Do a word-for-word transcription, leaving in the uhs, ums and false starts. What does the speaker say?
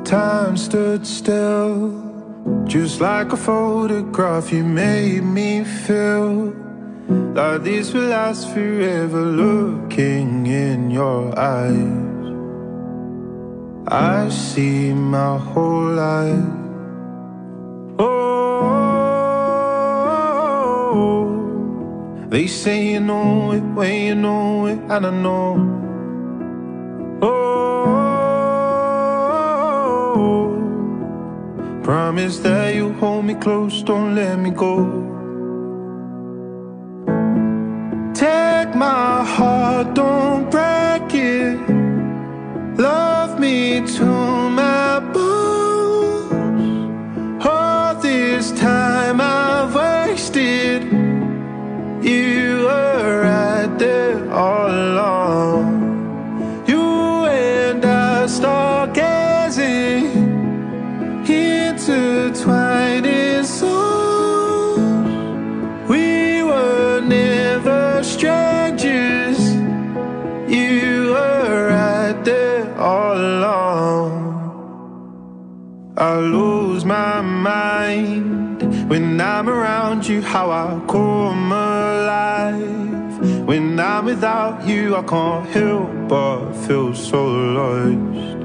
Time stood still, just like a photograph. You made me feel like this will last forever. Looking in your eyes, I see my whole life. Oh, they say you know it when you know it, and I know. Oh, promise that you'll hold me close, don't let me go. Take my heart, don't break it. Love me to my bones. All this time I've wasted, you were right there all along. You and I stargazing, intertwined in souls. We were never strangers, you were right there all along. I lose my mind when I'm around you, how I come alive. When I'm without you, I can't help but feel so lost.